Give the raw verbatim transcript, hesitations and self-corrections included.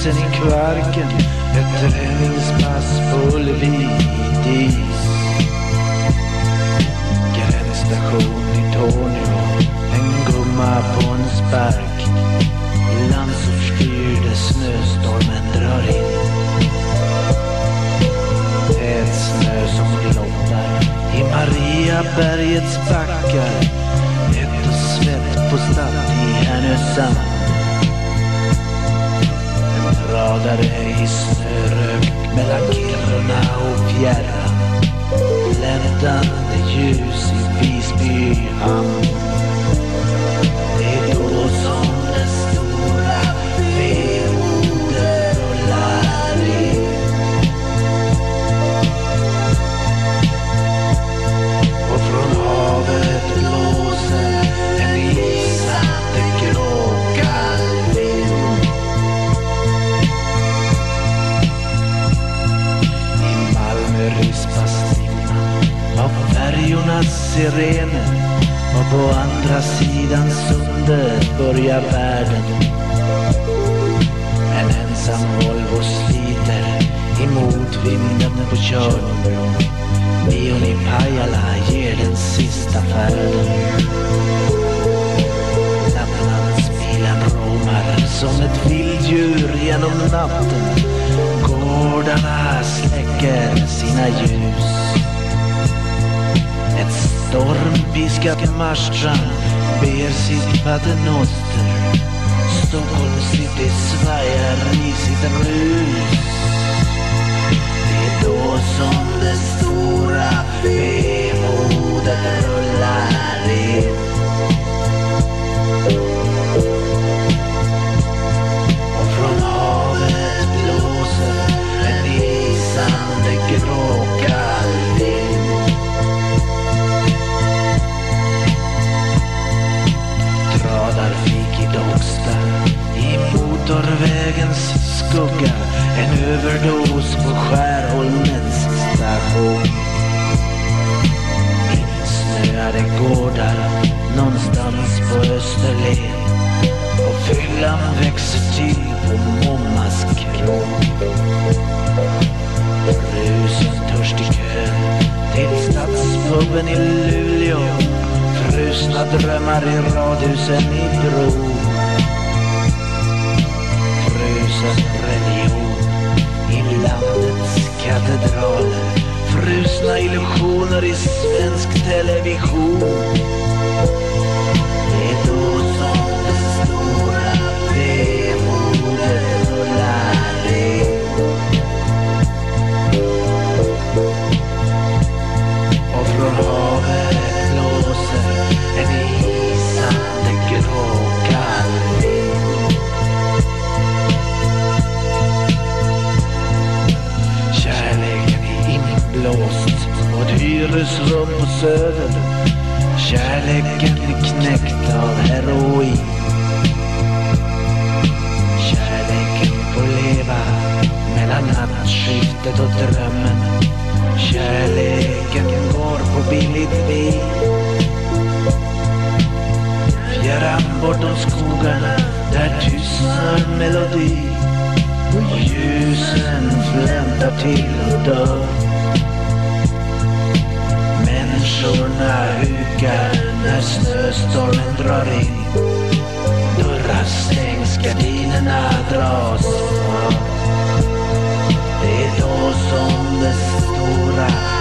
isen i Kvarken, ett träningspass på Ullevi i is. Gränsstation i Tornio, en gumma på en spark. Landsort där snöstormen drar in. Tät snö som glottar i Mariabergets backar. Hett och svett på stad i Härnösand. En radare i snörök mellan Kiruna och fjärran. Bländande ljus i Visby hamn. Det är då som den stora vemoden rullar in. Och från havet blåser en isande gråkall vind. I Malmö rispas timman av färjornas sirener. Och på andra sidan sundet börjar världen. En ensam Volvo sliter emot vinden på Tjörnbron. Bion i Pajala ger den sista färden. Lapplandsbilen romar som ett vilddjur genom natten. Gårdarna släcker sina ljus. Ett stormpiskat Marstrand ber sitt paternoster. Stockholm city svajar i sitt rus. Det är då som det stora vemodet rullar in. Och från havet blåser en isande gråkall vind. Radarfik i Docksta, i motorvägens skugga. En överdos på Skärholmens station. Insnöade gårdar någonstans på Österlen. Och fyllan växer till på Mommas krog. Frusen törst i kön till stadspuben i Luleå. Frusna drömmar i radhusen i Bro. Frusen religion i landets katedraler. Frusna illusioner i svensk television. Det är då som det stora vemodet rullar in. Och från havet blåser en isande gråkall vind. Kärleken är inblåst på ett hyresrum på Söder. Kärleken är knäckt av heroin. Kärleken får leva mellan nattskiftet och drömmen. Kärleken går på billigt vin. Fjärran bortom skogarna, där tystnar melodi. Och ljusen flämtar till och dör. Människorna hukar när snöstormen drar in. Dörrar stängs, gardinerna dras för. Det är då som det stora